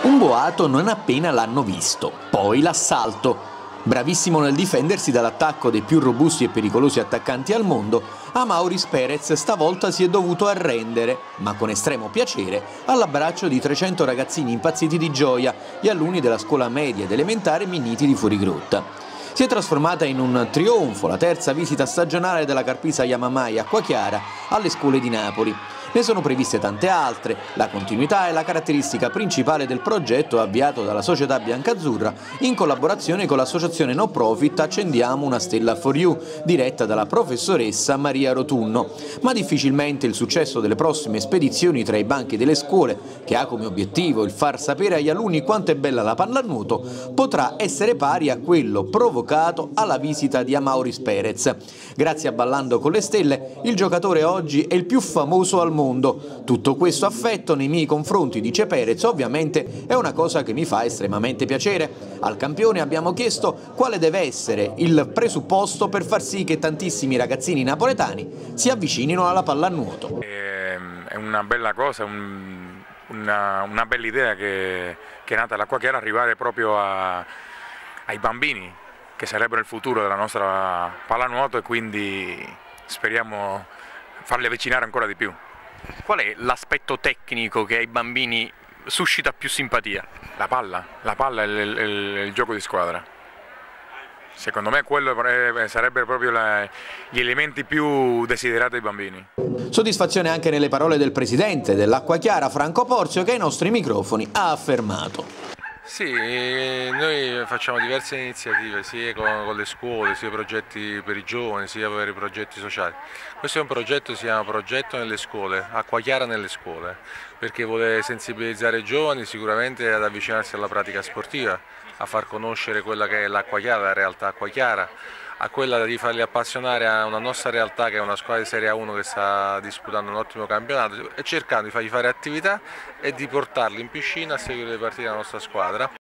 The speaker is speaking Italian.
Un boato non appena l'hanno visto, poi l'assalto. Bravissimo nel difendersi dall'attacco dei più robusti e pericolosi attaccanti al mondo, Amauris Perez stavolta si è dovuto arrendere, ma con estremo piacere, all'abbraccio di 300 ragazzini impazziti di gioia e alunni della scuola media ed elementare Minniti di Fuorigrotta. Si è trasformata in un trionfo la terza visita stagionale della Carpisa Yamamai Acquachiara alle scuole di Napoli. Ne sono previste tante altre, la continuità è la caratteristica principale del progetto avviato dalla società biancazzurra in collaborazione con l'associazione no profit Accendiamo una stella for you, diretta dalla professoressa Maria Rotunno. Ma difficilmente il successo delle prossime spedizioni tra i banchi delle scuole, che ha come obiettivo il far sapere agli alunni quanto è bella la pallanuoto, potrà essere pari a quello provocato alla visita di Amauris Perez. Grazie a Ballando con le Stelle, il giocatore oggi è il più famoso al mondo. Tutto questo affetto nei miei confronti, dice Perez, ovviamente è una cosa che mi fa estremamente piacere. Al campione abbiamo chiesto quale deve essere il presupposto per far sì che tantissimi ragazzini napoletani si avvicinino alla pallanuoto. È una bella cosa, una bella idea che è nata all'Acquachiara, arrivare proprio ai bambini che sarebbero il futuro della nostra pallanuoto, e quindi speriamo farli avvicinare ancora di più. Qual è l'aspetto tecnico che ai bambini suscita più simpatia? La palla è il gioco di squadra. Secondo me quello sarebbero proprio gli elementi più desiderati dai bambini. Soddisfazione anche nelle parole del presidente dell'Acquachiara, Franco Porzio, che ai nostri microfoni ha affermato: sì, noi facciamo diverse iniziative sia con le scuole, sia progetti per i giovani, sia per i progetti sociali. Questo è un progetto, si chiama Progetto nelle scuole, Acquachiara nelle scuole, perché vuole sensibilizzare i giovani sicuramente ad avvicinarsi alla pratica sportiva, a far conoscere quella che è l'Acquachiara, la realtà acquachiara, a quella di farli appassionare a una nostra realtà che è una squadra di Serie A1 che sta disputando un ottimo campionato, e cercando di fargli fare attività e di portarli in piscina a seguire le partite della nostra squadra.